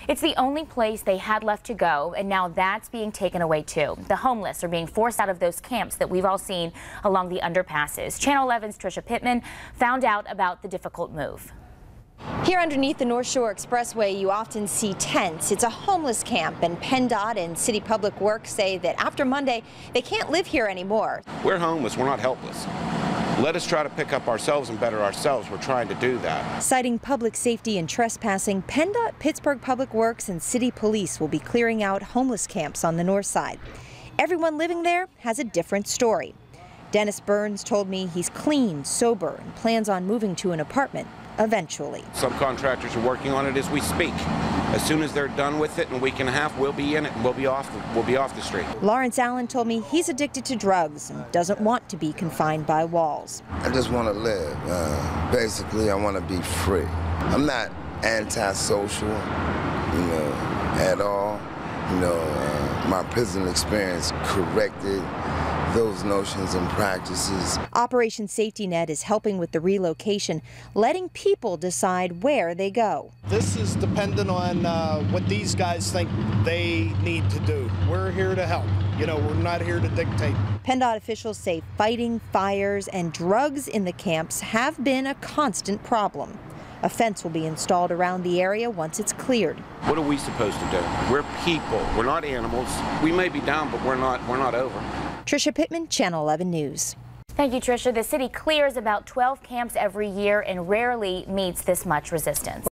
It's the only place they had left to go, and now that's being taken away too. The homeless are being forced out of those camps that we've all seen along the underpasses. Channel 11's Tricia Pittman found out about the difficult move. Here underneath the North Shore Expressway, you often see tents. It's a homeless camp, and PennDOT and City Public Works say that after Monday, they can't live here anymore. We're homeless. We're not helpless. Let us try to pick up ourselves and better ourselves. We're trying to do that. Citing public safety and trespassing, PennDOT, Pittsburgh Public Works, and City Police will be clearing out homeless camps on the north side. Everyone living there has a different story. Dennis Burns told me he's clean, sober, and plans on moving to an apartment eventually. Subcontractors are working on it as we speak. As soon as they're done with it in a week and a half, we'll be in it and we'll be off the street. Lawrence Allen told me he's addicted to drugs and doesn't want to be confined by walls. I just want to live. Basically, I want to be free. I'm not antisocial, at all. My prison experience corrected those notions and practices. Operation Safety Net is helping with the relocation, letting people decide where they go. This is dependent on what these guys think they need to do. We're here to help. We're not here to dictate. PennDOT officials say fighting fires and drugs in the camps have been a constant problem. A fence will be installed around the area once it's cleared. What are we supposed to do? We're people. We're not animals. We may be down, but we're not over. Tricia Pittman, Channel 11 News. Thank you, Tricia. The city clears about 12 camps every year and rarely meets this much resistance.